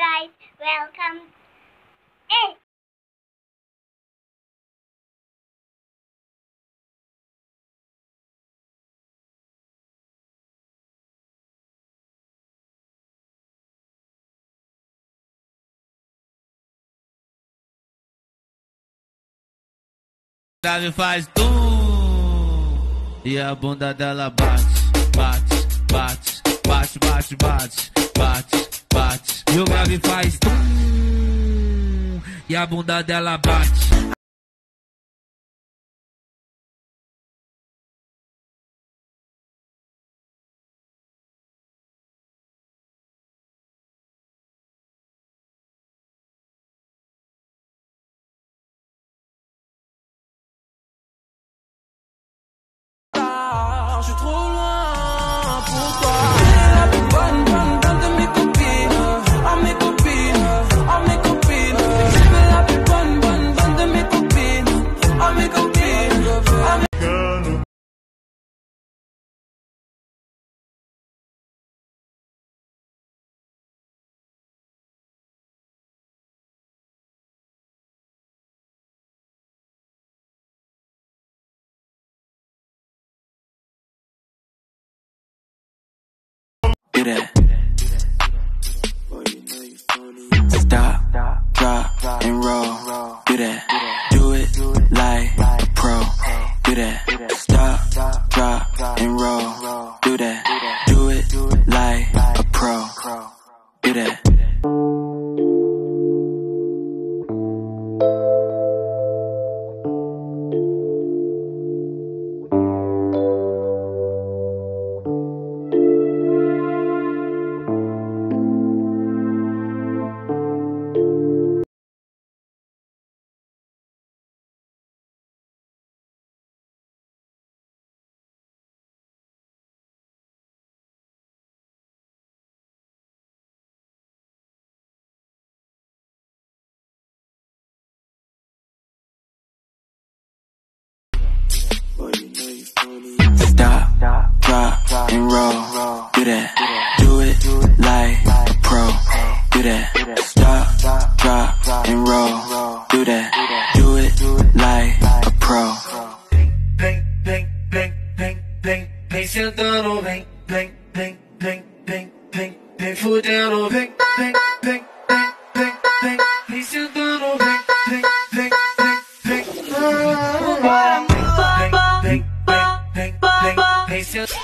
guys, welcome. Hey! Grave faz tum e a bunda dela bate, bate, bate, bate, bate, bate, bate, bate. E o grave faz tum e a bunda dela bate. Je suis trop loin pour toi. T'es la plus bonne, bonne, bonne de mes copines. À mes copines, à mes copines. T'es la plus bonne, bonne, bonne de mes copines. À mes copines, à mes... Do that. Stop, drop, and roll. Do that. Do it like a pro. Do that. Stop, drop, and roll. Do that. Do it like a pro. Do that. Stop, drop, and roll. Do that. Do it like a pro. Do that. Stop, drop, and roll. Do that. Do it like a pro. Vem, vem, vem, vem, vem, vem sentando, vem, vem, vem, vem, vem, vem, vem fudendo, vem, vem, vem, vem, vem, vem, vem sentando, vem, vem, vem, vem, vem, vambora, vem, vem, vem, vem, vem sentando.